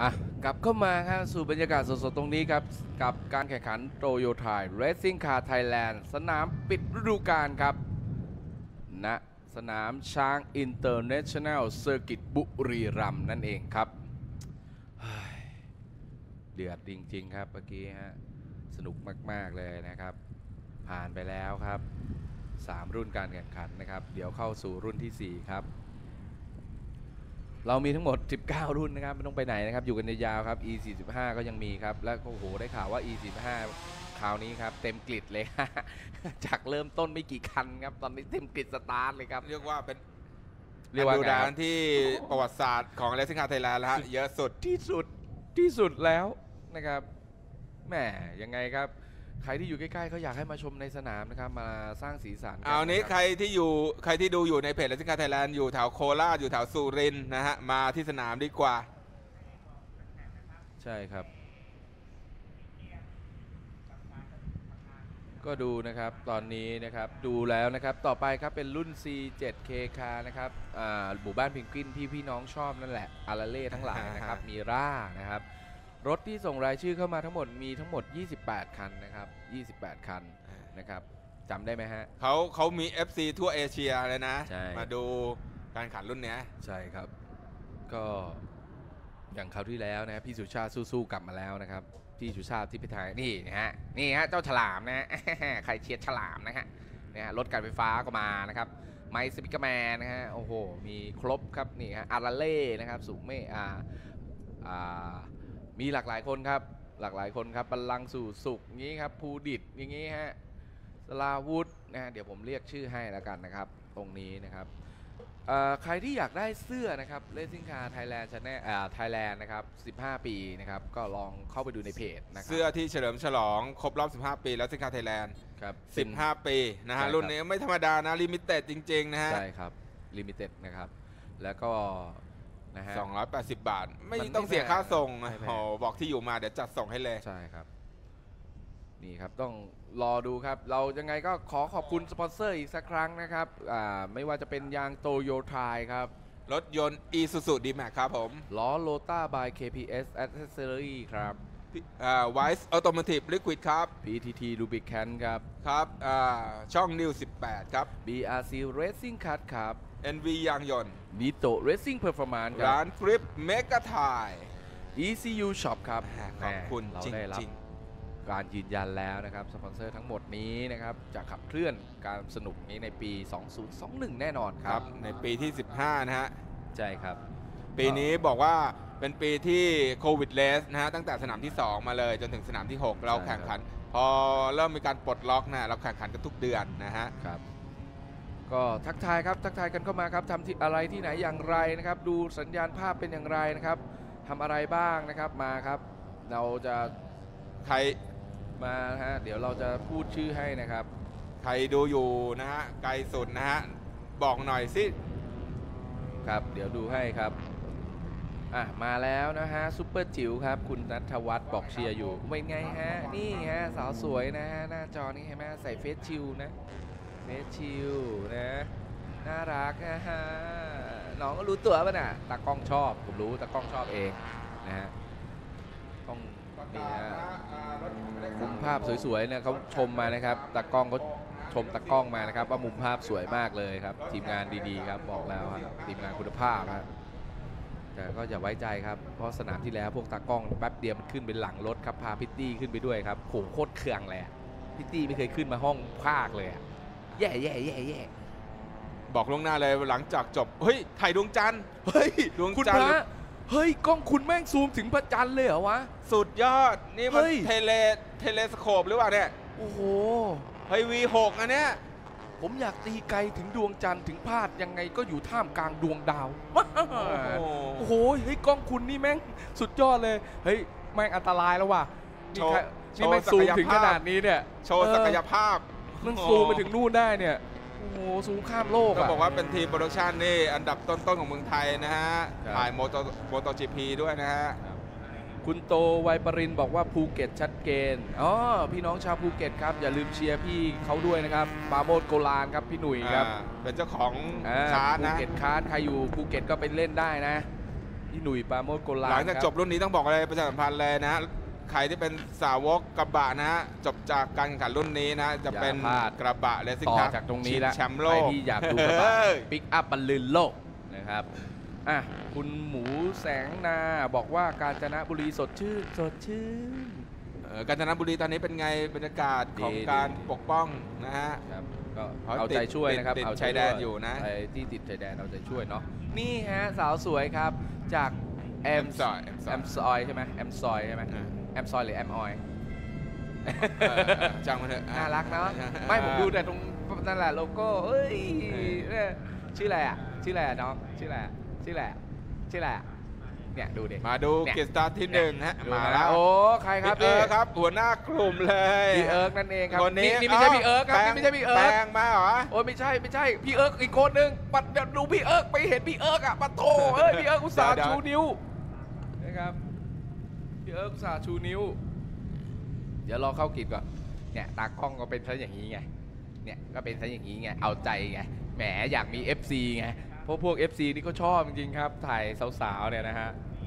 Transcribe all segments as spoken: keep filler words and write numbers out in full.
อ่ะกลับเข้ามาครับสู่บรรยากาศสดๆตรงนี้ครับกับการแข่งขันโตโยต้าเรซซิ่งคาร์ไทยแลนด์สนามปิดฤดูกาลครับณสนามช้างอินเตอร์เนชั่นแนลเซอร์กิตบุรีรัมย์นั่นเองครับเดือดจริงๆครับเมื่อกี้ฮะสนุกมากๆเลยนะครับผ่านไปแล้วครับสามรุ่นการแข่งขันนะครับเดี๋ยวเข้าสู่รุ่นที่สี่ครับเรามีทั้งหมดสิบเก้ารุ่นนะครับไม่ต้องไปไหนนะครับอยู่กันยาวๆครับ อี สี่สิบห้า ก็ยังมีครับแล้วโอ้โหได้ข่าวว่า อี สี่สิบห้า คราวนี้ครับเต็มกริดเลย จากเริ่มต้นไม่กี่คันครับตอนนี้เต็มกริดสตาร์ทเลยครับเรียกว่าเป็นเรียกว่าดูดานที่ประวัติศาสตร์ของ Racing Car Thailand แล้วฮะเยอะสุดที่สุดที่สุดแล้วนะครับแหมยังไงครับใครที่อยู่ใกล้ๆเขาอยากให้มาชมในสนามนะครับมาสร้างสีสันเอานี้ใครที่อยู่ใครที่ดูอยู่ในเพจ Racing Car Thailand อยู่แถวโคราชอยู่แถวสุรินทร์นะฮะมาที่สนามดีกว่าใช่ครับก็ดูนะครับตอนนี้นะครับดูแล้วนะครับต่อไปครับเป็นรุ่น ซี เซเว่น เค Car นะครับหมู่บ้านพิงกวินที่พี่น้องชอบนั่นแหละอาราเล่ทั้งหลายนะครับมีร่านะครับรถที่ส่งรายชื่อเข้ามาทั้งหมดมีทั้งหมดยี่สิบแปดคันนะครับยี่สิบแปดคันนะครับจำได้ไหมฮะเขาเขามี เอฟ ซี ทั่วเอเชียเลยนะมาดูการแข่งขันรุ่นนี้ใช่ครับก็อย่างคราวที่แล้วนะพี่สุชาติสู้ๆกลับมาแล้วนะครับพี่สุชาติที่ไปถ่ายนี่นะฮะนี่ฮะเจ้าฉลามนะใครเชียร์ฉลามนะฮะเนี่ยรถการไฟฟ้าก็มานะครับไมค์สปิกเกอร์แมนนะฮะโอ้โหมีครบครับนี่ฮะอาราเล่นะครับสุเมฆอ่าอ่ามีหลากหลายคนครับหลากหลายคนครับบัลลังก์สู่สุขงี้ครับภูดิตอย่างงี้ฮะสลาวุธนะเดี๋ยวผมเรียกชื่อให้แล้วกันนะครับตรงนี้นะครับใครที่อยากได้เสื้อนะครับ Racing Car Thailand Channel อ่า Thailand นะครับสิบห้าปีนะครับก็ลองเข้าไปดูในเพจนะครับเสื้อที่เฉลิมฉลองครบรอบสิบห้าปี Racing Car Thailand ครับสิบห้าปีนะฮะรุ่นนี้ไม่ธรรมดานะลิมิเต็ดจริงๆนะฮะใช่ครับลิมิเต็ดนะครับแล้วก็นะฮะสองร้อยแปดสิบบาทไม่ต้องเสียค่าส่งโอ้บอกที่อยู่มาเดี๋ยวจัดส่งให้เลยใช่ครับนี่ครับต้องรอดูครับเรายังไงก็ขอขอบคุณสปอนเซอร์อีกสักครั้งนะครับไม่ว่าจะเป็นยางโตโยต้าครับรถยนต์ Isuzu D-Max ครับผมล้อโลต้า by เค พี เอส Accessory ครับไวส์ออโตเมติฟลิควิดครับพี ที ที Lubricant ครับครับช่องนิวสิบแปดครับบี อาร์ ซี Racing Cut ครับเอ็น วี ยางยนต์ Nito Racing Performance ร้านกริปเมกะไทยอี ซี ยู Shop ครับขอบคุณจริงๆการยืนยันแล้วนะครับสปอนเซอร์ทั้งหมดนี้นะครับจะขับเคลื่อนการสนุกนี้ในปีสองพันยี่สิบเอ็ดแน่นอนครับในปีที่สิบห้านะฮะใช่ครับปีนี้บอกว่าเป็นปีที่โควิดเลสนะฮะตั้งแต่สนามที่สองมาเลยจนถึงสนามที่หกเราแข่งขันพอเริ่มมีการปลดล็อกนะเราแข่งขันกันทุกเดือนนะฮะครับก็ทักทายครับทักทายกันเข้ามาครับทำที่อะไรที่ไหนอย่างไรนะครับดูสัญญาณภาพเป็นอย่างไรนะครับทำอะไรบ้างนะครับมาครับเราจะใครมาฮะเดี๋ยวเราจะพูดชื่อให้นะครับใครดูอยู่นะฮะไกลสุดนะฮะบอกหน่อยสิครับเดี๋ยวดูให้ครับอ่ะมาแล้วนะฮะซุปเปอร์จิ๋วครับคุณณัฐวัฒน์บอกเชียร์อยู่เป็นไงฮะนี่ฮะสาวสวยนะฮะหน้าจอนี่เห็นไหมใส่เฟซชิลนะเฟซชิลนะน่ารักนะฮะน้องก็รู้ตัวป่ะน่ะตากล้องชอบผมรู้ตากล้องชอบเองนะฮะต้องนี่ฮะมุมภาพสวยๆเนี่ยเขาชมมานะครับตากล้องเขาชมตากล้องมานะครับว่ามุมภาพสวยมากเลยครับทีมงานดีๆครับบอกแล้วครับทีมงานคุณภาพครับแต่ก็อย่าไว้ใจครับเพราะสนามที่แล้วพวกตากล้องแป๊บเดียวมันขึ้นไปหลังรถครับพาพิตตี้ขึ้นไปด้วยครับโหโคตรเคืองเลยพิตตี้ไม่เคยขึ้นมาห้องภาคเลยแย่แย่แย่แย่บอกล่วงหน้าเลยหลังจากจบเฮ้ยถ่ายดวงจันทร์เฮ้ยดวงจันทร์เฮ้ยกล้องคุณแม่งซูมถึงพระจันทร์เลยเหรอวะสุดยอดนี่มันเทเลเทเลสโคปหรือเปล่าเนี่ยโอ้โหเฮ้ย วี หก อันเนี้ยผมอยากตีไกลถึงดวงจันทร์ถึงพลาดยังไงก็อยู่ท่ามกลางดวงดาวโอ้โหเฮ้ยกล้องคุณนี่แม่งสุดยอดเลยเฮ้ยแม่งอันตรายแล้วว่ะนี่แม่งซูมถึงขนาดนี้เนี่ยโชว์ศักยภาพมันซูมไปถึงนู่นได้เนี่ยโอ้โหซูมข้ามโลกก็บอกว่าเป็นทีมโปรดักชันนี่อันดับต้นๆของเมืองไทยนะฮะถ่ายโมโตโมโตจีพีด้วยนะฮะคุณโตไวปรินบอกว่าภูเก็ตชัดเจนอ๋อพี่น้องชาวภูเก็ตครับอย่าลืมเชียร์พี่เขาด้วยนะครับปาโมดโกลานครับพี่หนุ่ยครับเป็นเจ้าของคาร์ดนะภูเก็ตคาร์ดใครอยู่ภูเก็ตก็ไปเล่นได้นะพี่หนุ่ยปราโมชโกลาหลังจากครับจบรุ่นนี้ต้องบอกอะไรประชาสัมพันธ์เลยนะใครที่เป็นสาวกกระบะนะฮะจบจากการแข่งขันรุ่นนี้นะจะเป็นอย่าพลาดกระบะเลสซิ่งต่อคาร์จากตรงนี้แล้วแชมป์โลใครกที่อยากดูกระบะเฮ้ยปิกอัพบรรลือโลกนะครับอ่ะคุณหมูแสงนาบอกว่ากาญจนบุรีสดชื่นสดชื่นเอ่อกาญจนบุรีตอนนี้เป็นไงบรรยากาศของดีการดีปกป้องนะฮะครับก็เพราะเอาใจช่วยนะครับติดเอาชายแดนอยู่นะไอ้ที่ติดชายแดนเอาใจช่วยเนาะนี่ฮะสาวสวยครับจากแอมซอยแอมซอยใช่ไหมแอมซอยใช่ไหมแอมซอยหรือแอมออยเออเออจ้างมาเถอะน่ารักเนาะไม่ผมดูแต่ตรงนั่นแหละโลโก้เอ้ยเออเนี่ยชื่ออะไรอ่ะชื่ออะไรอ่ะน้องชื่ออะไรอ่ะชื่ออะไรอ่ะชื่ออะไรอ่ะเนี่ยดูดิมาดูเนี่ยกิจสตาร์ทที่หนึ่งฮะดูมานะแล้วโอ้ใครครับพี่เอิพี่ร์กครับหัวหน้ากลุ่มเลยพี่เอิร์กนั่นเองครับคนนี้นี่ไม่ใช่พี่เอิร์กครับนี่ไม่ใช่พี่เอิแปลร์กงมาเหรอโอ้ยไม่ใช่ไม่ใช่พี่เอิร์กอีกคนนึงปัดเดี๋ยวดูพี่เอิร์กไปเห็นพี่เอิร์กอ่ะปัดโถเอ้ยพี่เอิร์กอุตส่าห์เดี๋ยวชูนิ้วนะครับพี่เอิร์กอุตส่าห์ชูนิ้ว เดี๋ยวรอเข้ากิจก่อนเนี่ยตากล้องก็เป็นซะอย่างนี้ไงเนี่ยก็เป็นซะอย่างนี้ไงเอาใจไงแหมอยากมี เอฟ ซี ไงเพราะพวก เอฟ ซี นี่ก็ชอบจริงๆครับถ่ายสาวๆเนี่ยนะฮะ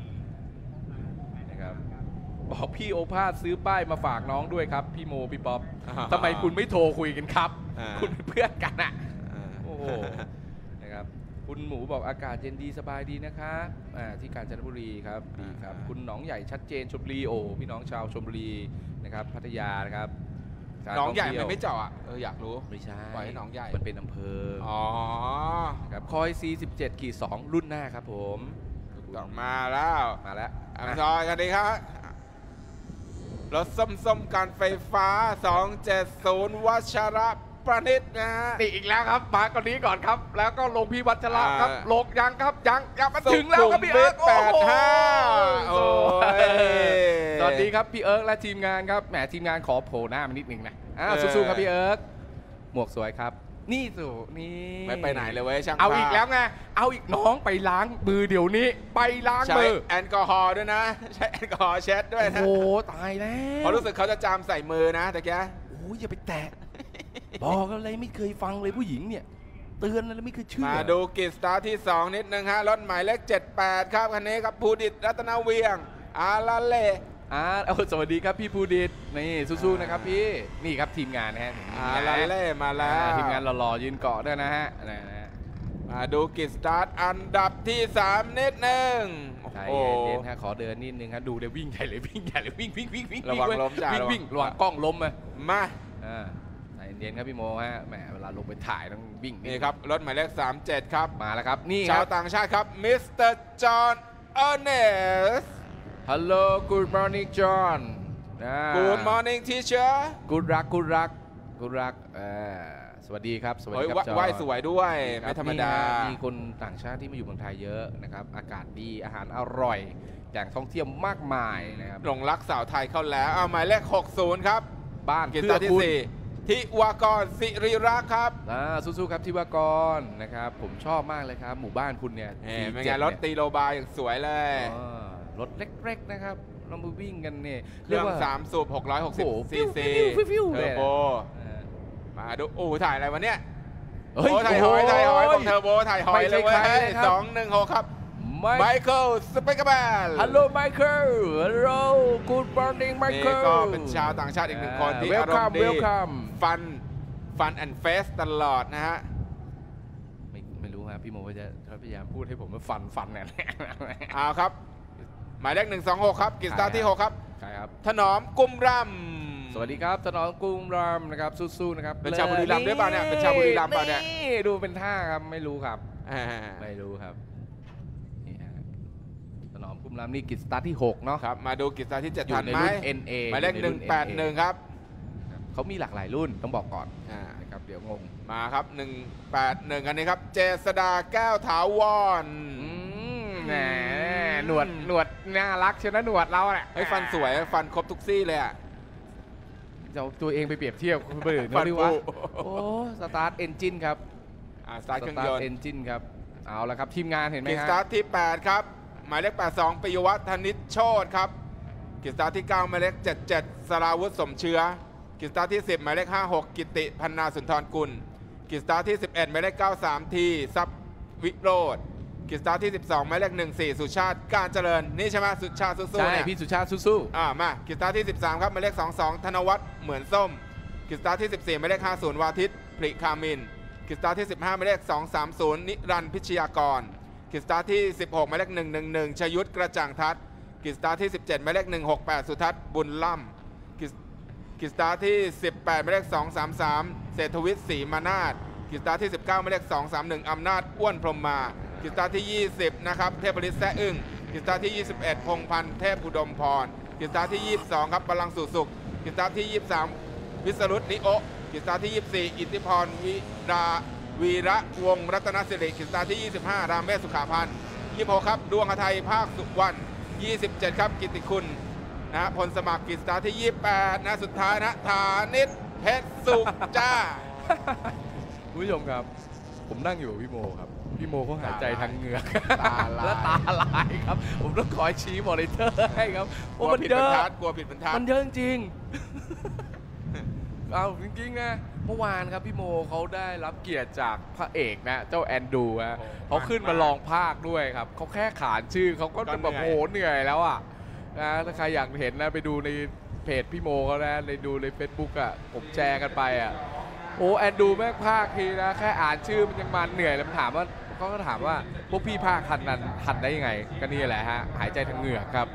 นะครับบอกพี่โอภาสซื้อป้ายมาฝากน้องด้วยครับพี่โมพี่ป๊อปอ่าทำไมคุณไม่โทรคุยกันครับอ่าคุณเป็นเพื่อนกันอ่ะอ่าโอ้โห นะครับคุณหมูบอกอากาศเย็นดีสบายดีนะคะอ่าที่กาญจนบุรีครับดีครับอ่าคุณหนองใหญ่ชัดเจนชลบุรีโอ้พี่น้องชาวชลบุรีนะครับพัทยานะครับการหนองใหญ่ท่มันเที่ยวไม่เจาะอ่ะเอออยากรู้ไม่ใช่ปล่อยให้หนองใหญ่มันเป็นอำเภอออ๋อครับคอย ซี สิบเจ็ด ขีด สอง รุ่นหน้าครับผมต่อมาแล้วมาแล้วอันซอยกันดีครับรถส้มส้มๆการไฟฟ้า สองเจ็ดศูนย์ วัชระประณิตนะฮะนี่อีกแล้วครับมาก่อนนี้ก่อนครับ แล้วก็ลงพี่วัชระครับอ่าลงยังครับยังยังมาถึงแล้วครับพี่เอิร์กสุขุมวิทแปดห้าโอ้โหโอ้ยสวัสดีครับพี่เอิร์กและทีมงานครับแหมทีมงานขอโผล่หน้ามานิดนึงนะอ่าสู้ๆครับพี่เอิร์กหมวกสวยครับ นี่สู่นี่ไม่ไปไหนเลยเว้ยช่างเอาภพอีกแล้วไงเอาอีกน้องไปล้างมือเดี๋ยวนี้ ไปล้างใช้มือแอลกอฮอล์ด้วยนะ ใช้แอลกอฮอล์เช็ดด้วยโอ้นะโหตายแล้วเพราะรู้สึกเขาจะจามใส่มือนะตะเกียโอ้ยอย่าไปแตะ บอกอะไรไม่เคยฟังเลยผู้หญิงเนี่ย เตือนอะไรไม่เคยเชื่อมาดูกิจสตาร์ทที่สองนิดนึงฮะรถหมายเลขเจ็ดแปดครับคันนี้ครับภูดิตรัตนเวียง อาลาเล่อ่าเอาสวัสดีครับพี่ภูดิตนี่สู้ๆนะครับพี่นี่ครับทีมงานนะฮะอาลาเล่มาแล้อ่าว ทีมงานหล่อๆยืนเกาะด้วยนะฮะนะฮะมาดูกิจสตาร์ทอันดับที่สามนิดนึงใจโอ้เย็นๆฮะขอเดินนิดนึงครับดูเดี๋ยววิ่งใหญ่เลยวิ่งใหญ่เลยวิ่งวิ่งวิ่งวิ่งระวังล้มจ้ะวิ่งระวังวิ่งระวังกล้องล้มไหมมาอ่าใจเย็นๆครับพี่โมฮะแหมเวลาลงไปถ่ายต้องวิ่งนี่ครับรถหมายเลขสามเจ็ดครับมาแล้วครับนี่คชารัวบต่างชาติครับมิสเตอร์จอห์นเออร์เนสฮัลโหล good morning John กูดมอร์นิ่งทีเชอร์กูรักกูรักกูรักเออสวัสดีครับสวัสเฮ้ดียครับจอไหว้สวยด้วยครัไม่บธรรมดานี่ฮะมีคนต่างชาติที่มาอยู่เมืองไทยเยอะนะครับอากาศดีอาหารอร่อยแหล่งท่องเที่ยวมากมายนะครับหลงรักสาวไทยเข้าแล้วเอาหมายเลขหกสิบครับบ้านกิจเพื่ตาอที่คุณสี่ทิวากรสิริรักษ์ครับอ่าสู้ๆครับทิวากรนะครับผมชอบมากเลยครับ หมู่บ้านคุณเนี่ยเห็นเป็นสี่ไงเจ็ดรถตีโลบาอย่างสวยเลยเนี่ยอ๋อรถเล็กๆนะครับเรามาวิ่งกันเนี่ยเครื่องสามสูบหกร้อยหกสิบโอ้โหซีซีฟิวฟิวฟิวฟิวเทอร์โบอ่ามาดูโอ้ถ่ายอะไรวะเนี่ยเฮ้ยโอ้ถ่ายหอยโอ้โหถ่ายหอยของเทอร์โบถ่ายหอยไม่เลใช่ยเว้ใครเลยยครับสองหนึ่งหกครับไม่ไมเคิลสเปกแบลฮัลโหลไมเคิลฮัลโหล good morning ไมนี่เคิลก็เป็นชาวต่างชาติอีกหนึ่งคนที่เวลอารมคัมณ์ดีเวลคัมฟันฟันแอนด์เฟสตลอดนะฮะไม่ไม่รู้ครับพี่โมว่าจะพยายามพูดให้ผมว่าฟันฟันเนี่ยเอาครับ หมายเลขหนึ่งสองหกครับกิจสตาร์ทที่หกครับใช่ครับถนอมกุมรำสวัสดีครับถนอมกรุงรามนะครับสู้ๆนะครับเป็นชาวบุรีรัมย์ด้วยเปล่าเนี่ยเป็นชาวบุรีรัมย์เปล่าเนี่ยดูเป็นท่าครับไม่รู้ครับอ่าไม่รู้ครับนี่ฮะถนอมกรุงรามนี่กิจสตาร์ทที่หกเนาะครับมาดูกิจสตาร์ทที่เจ็ดอยู่ทันในไหมรุ่น เอ็น เอหมายเลขอยู่หในนึ่รุ่งนแปดหนึ่งครับเขามีหลากหลายรุ่นต้องบอกก่อนอ่านะครับเดี๋ยวงงมาครับหนึ่งแปดหนึ่งอันนี้ครับ เจษดาแก้วถาวรอืมแหมหนวดหนวดน่ารักเชียวนะหนวดเราแหละไอ้ยฟันสวยฟันครบทุกซี่เลยอ่ะจะเอาตัวเองไปเปรียบเทียบกับคนอื่นฟัเขานดีฟูวะโอ้สตาร์ทเอนจินครับอ่าสตาร์ทเครื่องยนเอนต์จินครับเอาละครับทีมงานเห็นไหมกิจฮะสตาร์ทที่แปดครับหมายเลขแปดสองปิยวัฒน์ธนิชโชตครับกิจสตาร์ทที่เก้าหมายเลขเจ็ดเจ็ดสราวุฒิสมเชื้อกิจสตาร์ทที่สิบหมายเลขห้าหกกิติพันนาสุนทรกุลกิจสตาร์ทที่สิบเอ็ดหมายเลขเก้าสามทีซับวิโรธกิจสตาร์ทที่สิบสองหมายเลขหนึ่งสี่สุชาติการเจริญนี่ใช่ไหมสุชาติสู้ๆใช่เนี่ยพี่สุชาติสู้อ่ามากิจสตาร์ทที่สิบสามครับหมายเลขสองสองธนวัฒน์เหมือนส้มกิจสตาร์ทที่สิบสี่หมายเลขห้าสิบวาทิตพริคามินกิจสตาร์ทที่สิบห้าหมายเลขสองสามศูนย์นิรันดร์พิชยากรกิจสตาร์ทที่สิบหกหมายเลขหนึ่งหนึ่งหนึ่งชยุทธกระจ่างทัศน์กิจสตาร์ทที่สิบเจ็ดหมายเลขหนึ่งหกแปดสุทัศน์บุญล่ำกิจกิจสตาร์ทที่สิบแปดหมายเลขสองสามสามเศรษฐวิทย์ศรีมานาถกิจสตาร์ทที่สิบเก้าหมายเลขสองสามหนึ่งอำนาจอ้วนพรหมมากิจสตาร์ทที่ยี่สิบนะครับเทพฤทธิ์แซ่อึ้งกิจสตาร์ทที่ยี่สิบเอ็ดพงษ์พันธ์เทพอุดมพรกิจสตาร์ทที่ยี่สิบสองครับพลังสู่สุขกิจสตาร์ทที่ยี่สิบสามวิสรุตนิโอกิจสตาร์ทที่ยี่สิบสี่อิทธิพรวิราวีระวงศ์รัตนสิริกิจสตาร์ทที่ยี่สิบห้ารามเมศสุขาพันธ์ยี่สิบหกครับดวงไทยภาคสุวรรณยี่สิบเจ็ดครับกิตติคุณนะพลสมัครกิจสตาร์ทที่ยี่สิบแปดนะสุดท้ายนะฐานิชเพชรสุขจ้าๆคุณผู้ชมครับ ผมนั่งอยู่กับพี่โมครับพี่โมเขาหายใจทางเหงือกตาลายและตาลายครับ ผมต้องคอยชี้มอนิเตอร์ให้ครับกโอ้ลัวมันผิดเยบรรอะทัดกลัวผิดบรรทัดมันเยอะจริงๆ เอาจริงๆนะเมื่อวานครับพี่โมเขาได้รับเกียรติจากพระเอกนะเจ้าแอนดูฮะเขาขึ้นมาลองภาคด้วยครับเขาแค่ขานชื่อเขาก็จะแบบโอ้โหเหนื่อยแล้วอ่ะนะถ้าใครอยากเห็นนะไปดูในเพจพี่โมเขานะในดูใน Facebook อ่ะผมแชร์กันไปอ่ะโอ้แอนดูแม่งภาคทีนะแค่อ่านชื่อมันยังมันเหนื่อยแล้วถามว่าเขาก็ถามว่าพวกพี่ภาคทันนั้นทันได้ยังไงก็นี่แหละฮะหายใจทางเหงือกครับ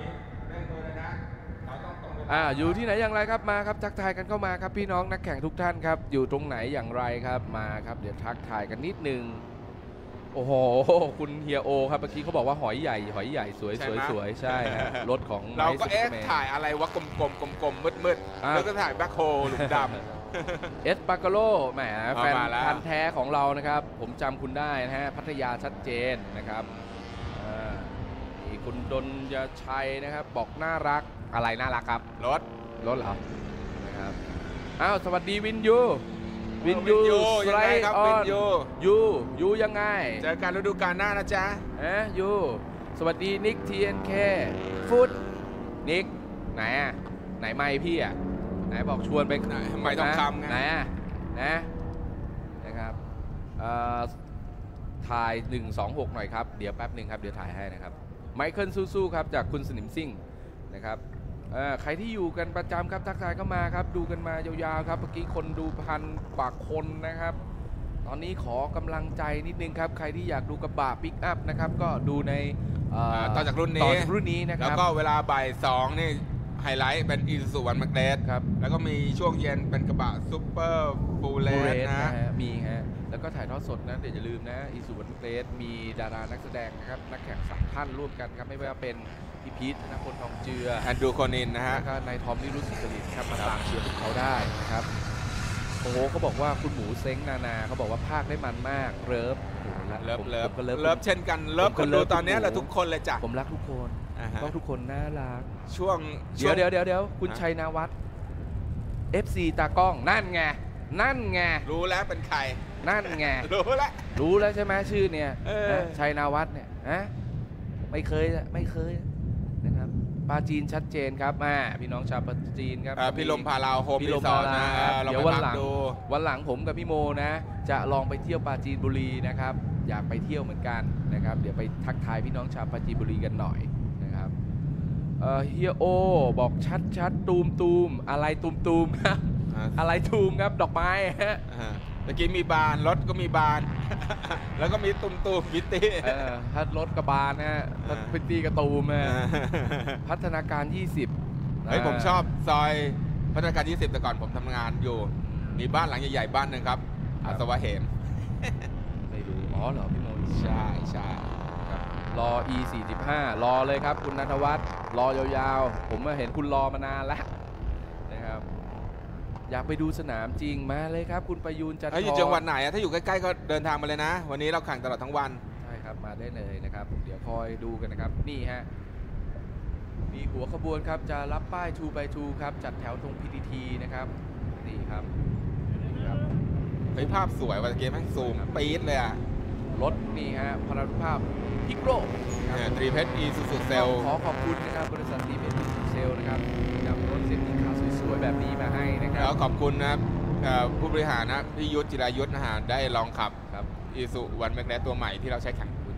อ่าอยู่ที่ไหนอย่างไรครับมาครับทักทายกันเข้ามาครับพี่น้องนักแข่งทุกท่านครับอยู่ตรงไหนอย่างไรครับมาครับเดี๋ยวทักทายกันนิดนึงโอ้โหคุณเฮียโอครับเมื่อกี้เขาบอกว่าหอยใหญ่หอยใหญ่สวยใช่สวยไหมสวยใช่ฮะรถของเราก็ Nice เอ๊ะ Superman ถ่ายอะไรวะกลมๆกลมๆมืดอ่ะๆแล้วก็ถ่ายแบ็คโฮหลุมดเอสปากาโลแหมแฟนมาแล้วพันธุ์แท้ของเรานะครับ ผมจำคุณได้นะฮะพัทยาชัดเจนนะครับอ่านี่คุณดนยชัยนะครับ บอกน่ารักอะไรน่ารักครับำรถรถเหรอนะครับอ้าวสวัสดีวินยูวินยูวินยูสไลยังไงด์ครับออวินนยูยูยูยังไงเจอกันฤดูกาลหน้านะจ๊ะฮะยูสวัสดีนิกทีเอ็นเคฟุตนิกไหนอ่ะไหนไมค์พี่อ่ะไหนบอกชวนไปไหนไมค์ทองคำไงไหนอ่ะนะนะครับเอ่อถ่ายหนึ่งสองหกหน่อยครับเดี๋ยวแป๊บหนึ่งครับเดี๋ยวถ่ายให้นะครับไมเคิลสู้ๆครับจากคุณสนิมซิ่งนะครับเอ่อใครที่อยู่กันประจำครับทักทายเข้ามาครับดูกันมายาวๆครับเมื่อกี้คนดูพันกว่าคนนะครับตอนนี้ขอกำลังใจนิดนึงครับใครที่อยากดูกระบะปิกอัพนะครับก็ดูในเอ่ออ่าต่อจากรุ่นต่อนี้จากรุ่นนี้นะคแล้วรับก็เวลาบ่ายสองนี่ไฮไลท์เป็นอีซูวันแมกเนสครับแล้วก็มีช่วงเย็นเป็นกระบะซูเปอร์ฟูลเลบูเรสสนะนะฮะมีฮะแล้วก็ถ่ายทอดสดนะเดี๋ยวอย่าลืมนะอีสุวรรณเกรสมีดารานักแสดงนะครับนักแข่งสามท่านร่วมกันครับไม่ว่าเป็นพี่พีทธนพลทองเจือแอนดรูโคนินนะฮะแล้วก็นายทอมนิรุตสิจริตครับมาตามเชียร์พวกเขาได้นะครับโอ้โหเขาบอกว่าคุณหมูเซ้งนานาเขาบอกว่าภาคได้มันมากเลิฟโอ้โหละเลิฟผมเลิฟผมก็เลิฟเลิฟเช่นกันเลิฟผมคก็นเลิดูฟตอนนี้คุณหมูแหละทุกคนเลยจ้ะผมรักทุกคนอ่าฮะเพราะทุกคนน่ารักช่วงเดี๋ยวช่เดี๋งยวเดี๋ยวเดี๋ยวคุณฮะชัยนาวัฒน์ เอฟ ซี ตากล้องนั่นไงนั่นไงรู้แล้วเป็นใครนั่นไงรู้แล้วรู้แล้วใช่ไหมชื่อเนี่ยเออนะชัยนาวัฒน์เนี่ยฮะไม่เคยนะไม่เคยนะครับปาจีนชัดเจนครับมาพี่น้องชาวปาจีนครับอ่าพี่ลมพาเราโฮมพี่รีลมสอพาร์ทรานะครับเราเดี๋ยวไปวันพักหลังดูวันหลังผมกับพี่โมนะ จะลองไปเที่ยวปาจีนบุรีนะครับ อยากไปเที่ยวเหมือนกันนะครับ เดี๋ยวไปทักทายพี่น้องชาวปาจีนบุรีกันหน่อยนะครับเอ่อเฮียโอบอกชัดชัดตูมตูมอะไรตูมตูมครับอ่าอะไรตูมครับดอกไม้ฮะอ่าเมื่อกี้มีบานรถก็มีบาน แล้วก็มีตุ่มตุ่มพิตตี้เออถ้ารถกระบาลนะฮะถ้าอ่าพิตตี้กระตูมนะพัฒนาการ ยี่สิบเฮ้ยผมชอบซอยพัฒนาการยี่สิบแต่ก่อนผมทำงานอยู่ มีบ้านหลังใหญ่ๆบ้านหนึ่งครับอาสวะเหมไม่รู้อ๋อเหรอพี่โมใช่ใช่รอ อี สี่สิบห้า รอเลยครับคุณณัฐวัฒน์รอยาวๆ ผมมาเห็นคุณรอมานานแล้วนะครับอยากไปดูสนามจริงมาเลยครับ คุณประยูนจันทเอ้ยอยู่ร์จังหวัดไหนอะถ้าอยู่ใกล้ๆก็เดินทางมาเลยนะ วันนี้เราแข่งตลอดทั้งวันใช่ครับมาได้เลยนะครับ เดี๋ยวคอยดูกันนะครับ นี่ฮะมีหัวขบวนครับจะรับป้าย ทู บาย ทู ครับ จัดแถวตรง พี ที ที นะครับนี่ครับนี่ครับเฮ้ยภาพสวยว่ะเกมแม่งซูมปี๊ดเลยอ่ะรถนี่ฮะพลานุภาพพิกโลเนี่ยตรีเพชรอีซูซูเซลขอขอบคุณนะครับบริษัทตีเป็นเซลนะครับนำรถเซ็ตขาวสวยๆแบบนี้มาให้นะครัแล้บวขอบคุณนะครับเอ่อผู้บริหารนะพี่ยุทธจิรายุทธนะฮะได้ลองขับครับอีซูวันแมกเนสตัวใหม่ที่เราใช้แข่งคุณจิร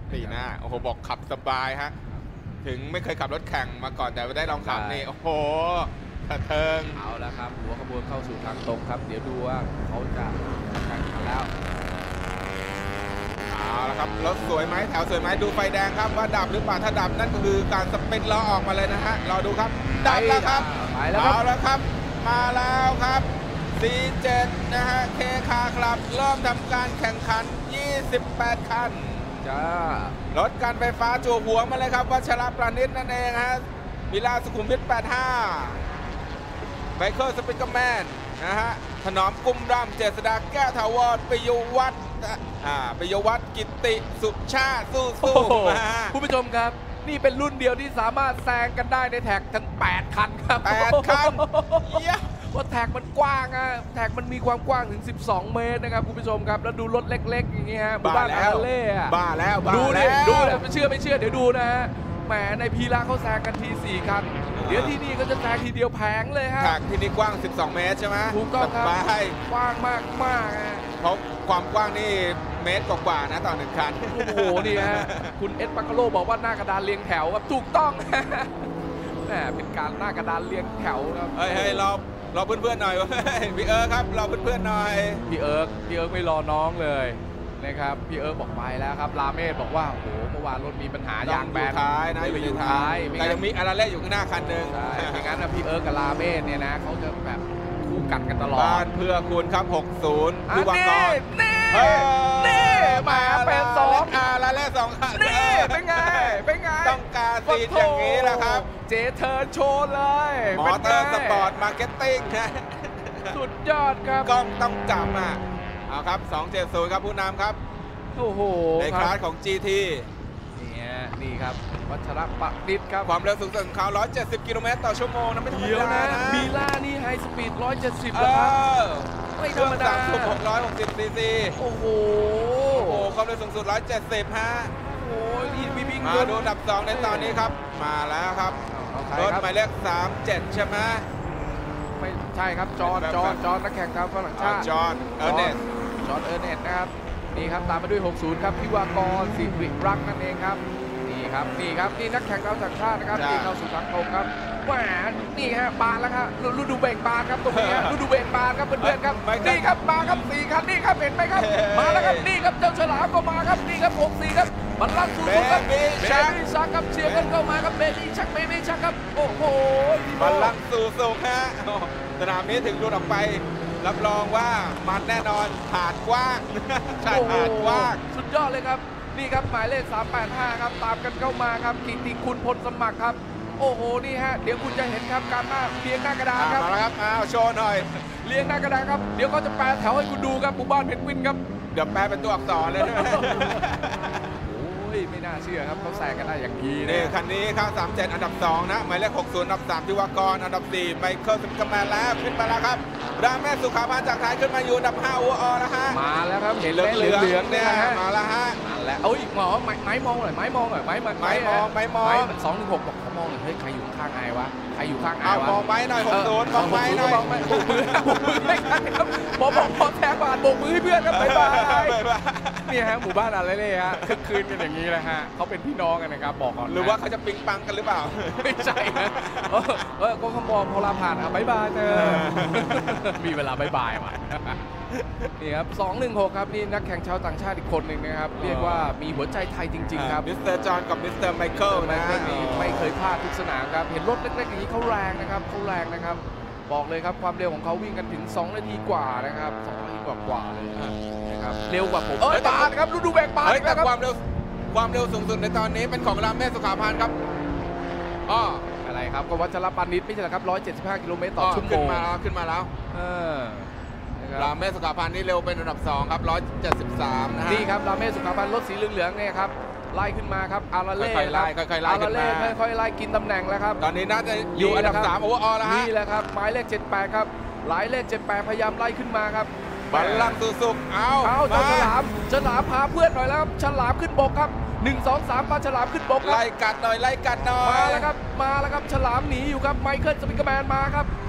ปีหน้าโอ้โหบอกขับสบายฮะถึงไม่เคยขับรถแข่งมาก่อนแต่ได้ลองขับนี่โอ้โหกระเทิงเอาแล้วครับหัวขบวนเข้าสู่ทางตรงครับเดี๋ยวดูว่าเขาจะแข่งกันแล้วเอาละครับรถสวยไหมแถวสวยไหมดูไฟแดงครับว่าดับหรือเปล่าถ้าดับนั่นก็คือการสเปนล้อออกมาเลยนะฮะรอดูครับดับแล้วครับไปแล้วครับเอาแล้วครับมาแล้วครับ ซี เจ็ด นะฮะเคคาครับเริ่มทำการแข่งขันยี่สิบแปดคันจ้ารถการไฟฟ้าจู่หัวมาเลยครับวัชรประณิตนั่นเองฮะมิลาสุขุมวิทแปดห้าไมเคิลสปิกเกอร์แมนนะฮะถนอมกุมรำเจษฎาแก้วถาวรปิยวัฒน์อ่าปิยวัฒน์กิตติสุชาติสู้โอ้สู้โหมาคุณผู้ชมครับนี่เป็นรุ่นเดียวที่สามารถแซงกันได้ในแท็กทั้งแปดคันครับแปดคันเยี่ยมเพราะแท็กมันกว้างอะแท็กมันมีความกว้างถึงสิบสองเมตรนะครับคุณผู้ชมครับแล้วดูรถเล็กๆอย่างเงี้ยฮะหมู่บ้าบ้านแล้อาว เล่อะบ้าแล้วบ้าดูดิแล้วดูเลยไม่เชื่อไม่เชื่อเดี๋ยวดูนะฮะแหมในพีระเขาแซงกันทีสี่คัน เดี๋ยวที่นี่ก็จะแซงทีเดียวแผงเลยฮะแท็กที่นี่กว้างสิบสองเมตรใช่ไหมถูกต้องครับสบายกว้างมากมากฮะเพราะความกว้างนี่เมตรกว่าๆนะต่อหนึ่งคันโอ้โหนี่ฮะคุณเอ็ดปักกะโลบอกว่าหน้ากระดานเรียงแถวครับถูกต้อง แหมเป็นการหน้ากระดานเรียงแถวครับเฮ้ยเฮ้ยรอรอเพื่อนๆหน่อยเว้ยพี่เอิร์ธครับรอเพื่อนๆหน่อยพี่เอิร์กพี่เอิร์กไม่รอน้องเลยนะครับพี่เอิร์กบอกไปแล้วครับลาเมศบอกว่าโอ้โหเมื่อวานรถมีปัญหายางแบนท้ายนะไม่อไปยู่อยู่ท้าท้ายยไม่แต่งั้ยันงมีอาราเล่อยู่ข้างหน้าคันหนึ่งใช่ไม่งั้นนะพี่เอิร์กกับลาเมศเนี่ยนะเขาจะแบบคู่กัดกันตลอดบ้านเพื่อคุณครับหกศูนย์อัคืนอวังกนี้รนี่เฮ้ยนี่มาเป็นสองอาราเล่สองคันนี่เป็นไงเป็นไงต้องการซีนอย่างนี้แหละครับเจเทิร์นโชว์เลยมอเตอร์สปอร์ตมาร์เก็ตติ้งนะสุดยอดครับกล้องต้องจับอ่ะเอาครับสองเจ็ดศูนย์ครับผู้นำครับโอ้โหในคลาสของ จี ทีนี่ฮะนี่ครับวัชรปดิษฐ์ครับความเร็วสูงสุดของเขาหนึ่งร้อยเจ็ดสิบกิโลเมตรต่อชั่วโมงนะไม่ธรรมเดี๋ยวดานะนะมีล่านี่ไฮสปีดหนึ่งร้อยเจ็ดสิบเอแล้วครับอไม่ธเครรื่อรง มดาสามสูบหกร้อยหกสิบซีซีโอ้โหโอ้โหความเร็วสูงสุดหนึ่งร้อยเจ็ดสิบฮะโอ้ยอีบีบิงมาดูอันดับสองในตอนนี้ครับ มาแล้วครับเอาใครรถครับหมายเลขสามเจ็ดใช่ไหมไม่ใช่ครับจอห์นแบบจอห์นแบบจอห์นนักแข่งครับฝรั่งอ่าชาติจอห์นเออร์เนสจอห์นเออร์เนสนะครับนี่ครับตามมาด้วยหกสิบครับพิวากรสิริรักษ์นั่นเองครับนี่ครับนี่ครับนี่นักแข่งชาวต่างชาตินะครับนี่เข้าสู่ทางตรงครับแหมนี่ฮะบานแล้วครับฤดูเบ่งบานครับตรงนี้ฮะฤดูเบ่งบานครับเพื่อนๆครับนี่ครับมาครับสี่คันนี่ครับเห็นไหมครับมาแล้วครับนี่ครับเจ้าฉลามก็มาครับนี่ครับหกสี่ครับบอลลังก์สูงสุดครับเบบี้ชักครับเชียร์กันเข้ามาครับเบบี้ชักเบบี้ชักครับโอ้โหบอลลังก์สู่สูงฮะโอ้สนามนี้ถึงดูออกไป รับรองว่ามันแน่นอนถาดกว้างใช่ถาดกว้างสุดยอดเลยครับนี่ครับหมายเลขสามแปดห้าครับตามกันเข้ามาครับกิติคุณพลสมัครครับโอ้โหนี่ฮะเดี๋ยวคุณจะเห็นครับการหน้าเรียงหน้ากระดานอ่ะครับมาแล้วครับอ้าวโชว์หน่อยเรียงหน้ากระดานครับเดี๋ยวเขาจะแปลแถวให้คุณดูครับหมู่บ้านเพนกวินครับเดี๋ยวแปลเป็นตัวอักษรเลยใช่ไหมโอ้ยไม่น่าเชื่อครับเขาแซงกันได้อย่างดีนี่นะคันนี้ครับสามเจ็ดอันดับสองนะหมายเลขหกสิบอันดับสามทิวากรอันดับสี่ไมเคิลสมิธแมนแล้วขึ้นมาแล้วครับราเมศสุขาพันธ์จากท้ายขึ้นมาอยู่อันดับห้าอัวออแล้วฮะมาแล้วครับเห็นเหลืไหมองเหเหลืลืององเหลืองๆเนี่เนี่ย ยฮะมาแล้วฮะมาแล้วเอาอีกหมอไม้ไม้มองหน่อยไม้มองหน่อยไม้มันไม้มองไม้มองไม้สองหนึ่งหกบอกเขามองหน่อยเฮ้ยใครอยู่ข้างไอวะใครอยู่ข้างไอเอาวะมองไม้หน่อยหกศูนย์มองไม้หน่อยมองไม้โบกมือโบกมือให้กันครับพอบอกพอแทงบาทโบกมือให้เพื่อนครับบ๊ายบายนี่ฮะหมู่บ้านอะไรเลยฮะคึกคืนกันอย่างนี้แหละฮะเขาเป็นพี่น้องกันนะครับบอกก่อนนะหรือว่าเขาจะปิงปังกันหรือเปล่าไม่ใช่นะเออเออก็เขามองพอลาผ่านอ่ะบ๊ายบายเธอมีเวลาบ๊ายบายว่ะนี่ครับสองหนึ่งหกครับนี่นักแข่งชาวต่างชาติอีกคนหนึ่งนะครับเรียกว่ามีหัวใจไทยจริงๆครับมิสเตอร์จอห์นกับมิสเตอร์ไมเคิลไมนะเคิลนี่ไม่เคยพลาดทุกสนามครับ เห็นรถเล็กๆอย่างนี้เขาแรงนะครับเขาแรงนะครับ บอกเลยครับความเร็วของเขาวิ่งกันถึงสองนาทีกว่านะครับสองนาทีกว่าๆเลยนะครับเร็วกว่าผมเอ้ยปาดครับดูดูแบกปาดเฮ้ยแต่นะครับความเร็วความเร็วสูงสุดในตอนนี้เป็นของราเมศสุขาพันธ์ครับอ้ออะไรครับก็วัชรปานิชไม่ใช่เหรอครับหนึ่งร้อยเจ็ดสิบห้ากิโลเมตรต่อชั่วโมขึ้นงมาแล้วขึ้นมาแล้วเออนะครารับเมศสุขาพันธ์นี่เร็วเป็นอันดับสองครับหนึ่งร้อยเจ็ดสิบสามนะฮะนี่ครับราเมศสุขาพันธ์รถสีเหลืองๆเนี่ยครับไล่ขึ้นมาครับอาราเล่ค่อยๆไล่ค่อยๆไล่อาขึ้ราน เล่มาค่อยๆไล่กินตำแหน่งแล้วครับตอนนี้น่าจะอยู่อันดับสามโอเวอร์ออลแล้วฮะนี่แหละครับหมายเลขเจ็ดแปดครับหลายเลขเจ็ดแปดพยายามไล่ขึ้นมาครับบัลลังก์สู่สุขเอาเอาเจ้าฉลามฉลามพาเพื่อนหน่อยแล้วครับฉลามขึ้นบกครับหนึ่ง สอง สามปลาฉลามขึ้นบกครับไล่กัดหน่อยไล่กัดหน่อยมาแล้วครับมาแล้วครับฉลามหนีอยู่ครับไมเคิลสปิกเกอร์แมนมาครับ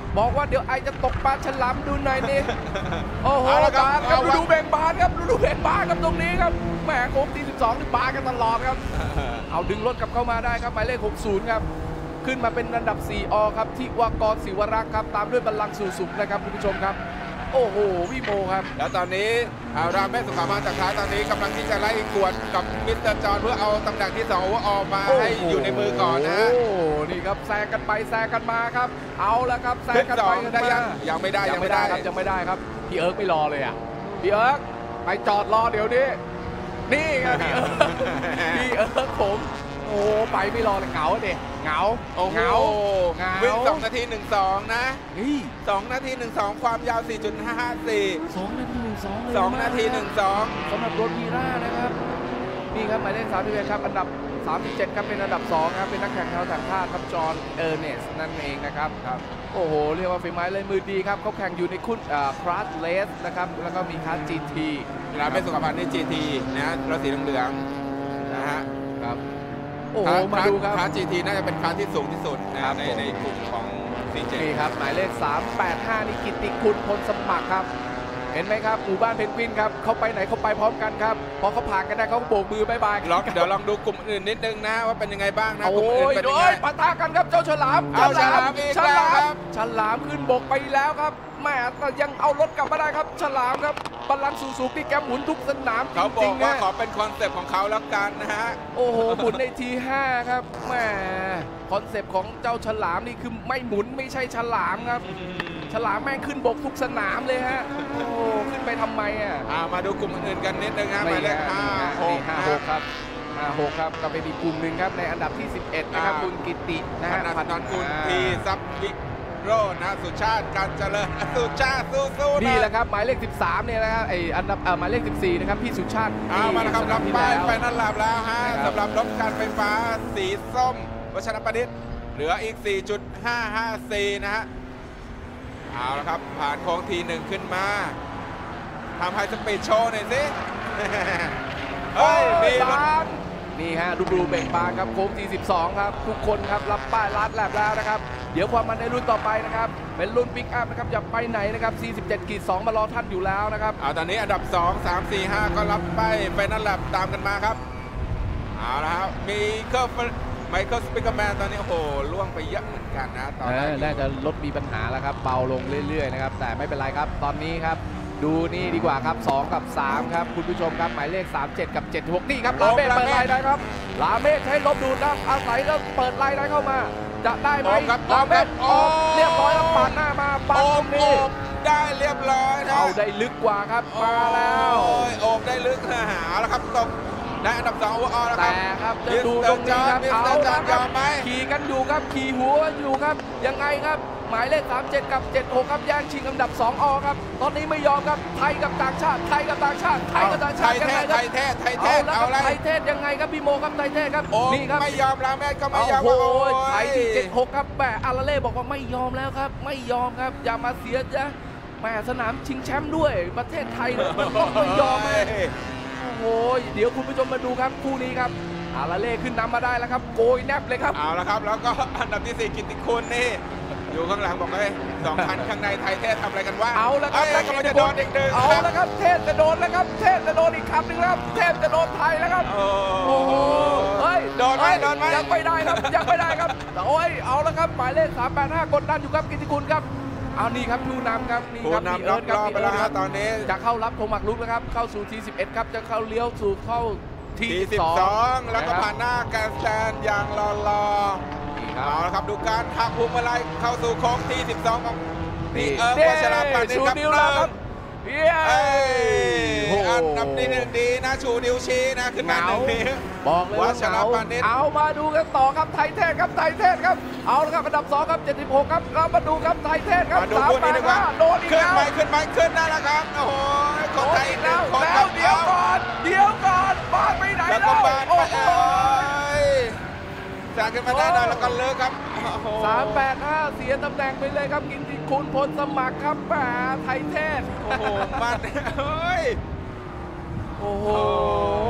บอกว่าเดี๋ยวไอจะตกปลาฉลามดูหน่อยนี่โอ้โหเอาละครับบานครับเอาดูวะดูเบ่งบานครับดูดูเบ่งบานครับตรงนี้ครับแหมโค้งที่สิบสองนี่บานกันตลอดครับ เอาดึงรถกลับเข้ามาได้ครับหมายเลขหกสิบครับขึ้นมาเป็นอันดับสี่อครับที่วากรศิวรักษ์ครับตามด้วยบัลลังก์สู่สุขนะครับคุณผู้ชมครับโอ้โหพี่โมครับแล้วตอนนี้อ่ารามเมศสุขามาจากท้ายตอนนี้กำลังที่จะไล่กวดกับมิสเตอร์จอห์นเพื่อเอาตำแหน่งที่สองออกมาให้อยู่ในมือก่อนนะฮะโอ้โหนี่ครับแซงกันไปแซงกันมาครับ เอาละครับแซงกันไปกันได้มายังยังไม่ได้ยัยัง งไม่ไม่ได้ได้ครับยังไม่ได้ครับพี่เอิร์กไม่รอเลยอ่ะพี่เอิร์กไปจอดรอเดี๋ยวนี้นี่ไงพี่เอิร์กพี่เอิร์กผมโอ้ไปไม่รอเลยเหงาเด็เหงาโอ้โหเหงาเหงาวิ่งสองนาทีหนึ่งสองนะนี่สองนาทีหนึ่งสองความยาว สี่จุดห้าสี่สองนาทีหนึ่งสองสองนาทีหนึ่งสองสำหรับรถมีร่านะครับนี่ครับหมายเลขสามสิบเอ็ดครับอันดับสามสิบเจ็ดครับเป็นอันดับสองครับเป็นนักแข่งชาวต่างชาติครับจอห์นเออร์เนสนั่นเองนะครับครับโอ้โหเรียกว่าฝีไม้ลายมือดีครับเขาแข่งอยู่ในคุณคลาสเลสนะครับแล้วก็มีคลาสจีทีรามเมศสุขามานี่ จี ที นะฮะรถสีเหลืองๆนะฮะครับโอ้โหมาดูครับคลาส จี ที น่าจะเป็นคลาสที่สูงที่สุดนะคครัรับบในผมในกลุ่มของ ซี เจนี่ครับหมายเลขสามแปดห้านี่กิตติคุณพลสมัครครับเห็นไหมครับหมู่บ้านเพนกวินครับเขาไปไหนเขาไปพร้อมกันครับพอเขาผ่านกันได้เขาก็โบกมือบายบายลองเดี๋ยวลองดูกลุ่มอื่นนิดนึงนะว่าเป็นยังไงบ้างนะกลุ่มโอ้อื่นยเป็นโดยังไงยปะทะกันครับเจ้าฉลามเอาฉลามอีกฉแล้วลาครัมบฉลามขึ้นบกไปแล้วครับแหม่แต่ยังเอารถกลับมาได้ครับ ฉลามครับบัลลังก์สูงๆที่แกหมุนทุกสนามจเขาบริอกงๆว่านะขอเป็นคอนเซปต์ของเขาแล้วกันนะฮะโอ้โหหมุนในทีห้าครับแหมคอนเซปต์ของเจ้าฉลามนี่คือไม่หมุนไม่ใช่ฉลามครับ ฉลามแม่งขึ้นบกทุกสนามเลยฮะโอ้ขึ้นไปทำไมอ่ะอ่ามาดูกลุ่มอื่นๆกันนิดนึงนะหมายเลขห้าหกห้าหกครับห้าหกครับก็เป็นอีกกลุ่มหนึ่งครับในอันดับที่สิบเอ็ดนะครับคุณกิตินะพฮะนันนนกุลอ่าทีซับวิโรจน์นะสุชาติการเจริญสุชาติสู้ๆนี่แหละนะครับหมายเลขสิบสามเนี่ยนะครับไออันดับเอ่อหมายเลขสิบสี่นะครับพี่สุชาติเอามาแล้วครับที่รับที่ป้ายแล้วไฟนั่นหลับแล้วฮะนะครับสำหรับรถการไฟฟ้าสีส้มวัชรประดิษฐ์เหลืออีก สี่จุดห้าห้าสี่ นะฮะเอาละครับผ่านโค้งทีหนึ่งขึ้นมาทำไฮสปีดโชว์หน่อยสิ เฮ้ยมีรถบางนี่ฮะดูดูเบ่งบานครับโค้งที่สิบสองครับทุกคนครับรับป้ายลัดแลบแล้วนะครับเดี๋ยวความมันในรุ่นต่อไปนะครับเป็นรุ่นปิกอัพนะครับอย่าไปไหนนะครับสี่สิบเจ็ดกีดสองมารอท่านอยู่แล้วนะครับเอาตอนนี้อันดับ สอง สาม สี่ ห้า ก็รับไปไฟนั่นแหละตามกันมาครับเอาละครับมีเคิร์ฟไมเคิลสปิกเกอร์แมนตอนนี้โอ้โหล่วงไปเยอะเหมือนกันนะตอนเอแรอก น่าจะลดมีปัญหาแล้วครับเบาลงเรื่อยๆนะครับแต่ไม่เป็นไรครับตอนนี้ครับดูนี่ดีกว่าครับสองกับสามครับคุณผู้ชมครับหมายเลขสามเจ็ดกับเจ็ดหกนี่ครับลาเมฆเปิดไลน์ได้ครับลาเมฆใช้ลบดูดครับอาศัยแล้วเปิดไลน์ได้เข้ามาจะได้ไหมออกครับลาเมฆออออก กเรียบร้อยแล้วปาดหน้ามาปาดโอตรบงโอนี้บได้เรียบร้อยนะเอาได้ลึกกว่าครับมาแล้วโอ้ยโอบได้ลึกนะหาแล้วครับตกในอันดับสองโอเวอร์แล้วคแต่รับครับจะดูตรงนี้ครับมิสเอาเตอร์จอห์นละครัยอมไหมขี่กันอยู่ครับขี่หัวอยู่ครับยังไงครับหมายเลขสามเจ็ดกับเจ็ดหกครับแย่งชิงอันดับสองอครับตอนนี้ไม่ยอมครับไทยกับต่างชาติไทยกับต่างชาติไทยกับต่างไทชาติยยังเทไงศคไทรับยเทศไทยเทเอาศละเอาครับอะไรไทยเทศยังไงครับพี่โมครับไทยเทศครับโอ้นี่ครับไม่ยอมลาแมดก็ไม่โอ้ยอมโหว่าโอ้ไทยยที่เจ็ดหกครับแหมอาราเล่บอกว่าไม่ยอมแล้วครับ ไม่ยอมครับอย่ามาเสียจ้ะแหมสนามชิงแชมป์ด้วยประเทศไทยเนี่ยมันต้องไม่ยอมเลยโอ้โหเดี๋ยวคุณผู้ชมมาดูครับคู่นี้ครับอาราเล่ขึ้นนำมาได้แล้วครับโกยแนบเลยครับเอาละครับแล้วก็อันดับที่สี่กิตติคุณนี่อยู่ข้างหลังบอกเลยสองคันข้างในไทยเทศทำอะไรกันวะเอาละครับเอ้ยกำลังจะโดนอีกหนึ่งเอาละครับเทพจะโดนแล้วครับเทพจะโดนอีกคำหนึ่งแล้วครับเทพจะโดนไทยแล้วครับโอ้โอ้โหเฮ้ยโดนไหมเฮ้ยโดนไหมยังไม่ได้ครับยังไม่ได้ครับแต่โอ้ยเอาละครับหมายเลขสามแปดห้ากดดันอยู่ครับกิตติคุณครับเอานี่ครับผู้นำครับนี่ผู้ครับนำรอบรอบไปแล้วฮะตอนนี้จะเข้ารับโทมักลุกนะครับเข้าสู่ทีสิบเอ็ดครับจะเข้าเลี้ยวสู่เข้าทีทีสิสิบบ สสออง งแล้วก็ผ่านหน้าแกรนด์สแตนอย่างรอรอนี่ครัเอาบละครับดูการหักพวงมาลัยเข้าสู่โค้งทีสิบสองของนี่พี่เอิร์กวัชรปันนี่ชูครับนิ้วแล้วครับเย้เอ้ยโอ้โหอันดับที่หนึ่งดีนะชูนิ้วชี้นะขึ้นมาหนึ่งนิ้วบอกเลยว่าวัชรปานิชเอามาดูกันต่อครับไทยเทศครับไทยเทศครับเอาละครับอันดับสองครับเจ็ดสิบหกครับเรามาดูครับไทยเทศครับมาดูสามคู่แปนี้ดดีกว่าห้าโดนอีกขึ้นแล้วไหมขึ้นไหมขึ้นได้แล้วครับโอ้โหคนโดไทนยอีกหนึ่แล้งวคนแล้คว รับเดี๋ยวก่อนเดี๋ยวก่อนบ้านไปไหนแล้วแล้ก็วบานไปโอ้โหเลยจากขึ้นมาได้นะแล้วก็เลิกครับโอ้โหสามแปดห้าเสียตำแหน่งไปเลยครับกินติคุณพลสมัครครับแหมไทยเทศโอ้โหมันเฮ้ยโอ้โห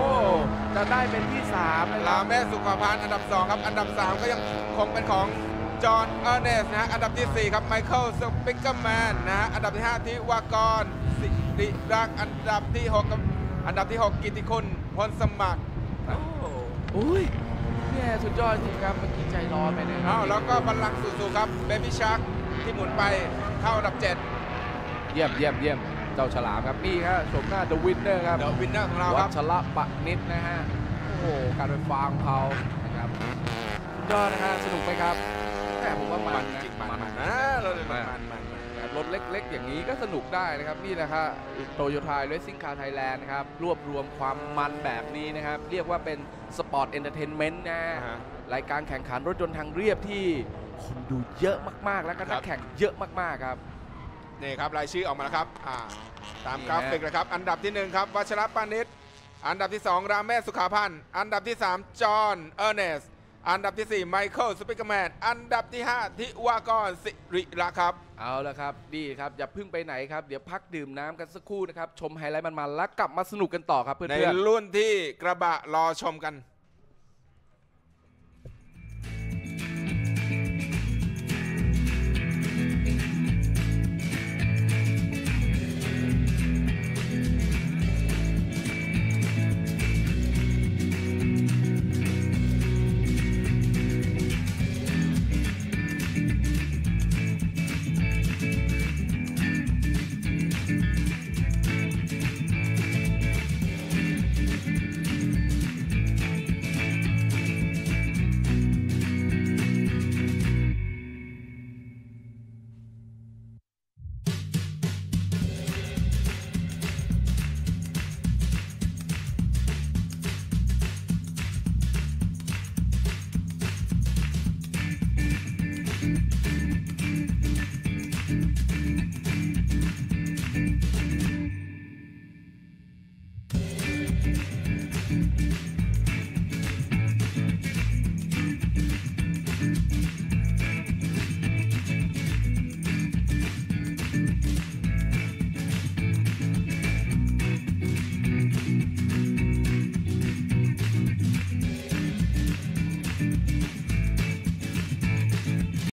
จะได้เป็นที่สามนะคลารับแม่สุขภัณฑ์อันดับสองครับอันดับสามก็ยังคงเป็นของจอห์นเออร์เนสนะฮะอันดับที่สี่ครับไมเคิลสปิกเกอร์แมนนะฮะอันดับที่ห้าทิวากรสิริรักษ์อันดับที่หกครับอันดับที่หกกิติคุณพลสมัครโอ้อุ้ยเนี่ยสุดยอดจริงครับเมื่อกี้ใจร้อนไปเนี่ยอ้าวแล้วก็บัลลังก์สู่ๆครับเบบี้ชาร์กที่หมุนไปเข้าอันดับเจ็ดเยี่ยมเยี่ยมเยี่ยมเจ้าฉลามครับนี่ครับชมหน้า The Winner ครับเดอะวินเนอร์ของเราวัครับชระปะนิดนะฮะโอ้โหการไฟฟ้าของเขานะครับสุดยอดนะฮะสนุกไหมครับแหมผมว่ามันมันนะจริงๆมันมันมันนะเราเลยมันมันมันรถเล็กๆ อย่างนี้ก็สนุกได้นะครับนี่นะครับโตโยต้าเรซซิ่งคาร์ไทยแลนด์นะครับรวบรวมความมันแบบนี้นะครับเรียกว่าเป็นสปอร์ตเอนเตอร์เทนเมนต์นะฮะอ่าฮะรายการแข่งขันรถยนต์ทางเรียบที่คนดูเยอะมากๆ แล้วก็ครันับกแข่งเยอะมากๆครับนี่ครับรายชื่อออกมาแล้วครับอ่าตามนี่กราฟิกฮะเลยครับอันดับที่หนึ่งครับวัชรปานิชอันดับที่สองราเมศสุขาพันธ์อันดับที่สามจอห์นเออร์เนสอันดับที่สี่ไมเคิลสปิกเกอร์แมนอันดับที่ห้าทิวากรสิริรักษ์ครับเอาละครับดีครับอย่าเพิ่งไปไหนครับเดี๋ยวพักดื่มน้ำกันสักครู่นะครับชมไฮไลท์มันๆแล้วกลับมาสนุกกันต่อครับเพื่ในอนๆรุ่นที่กระบะรอชมกัน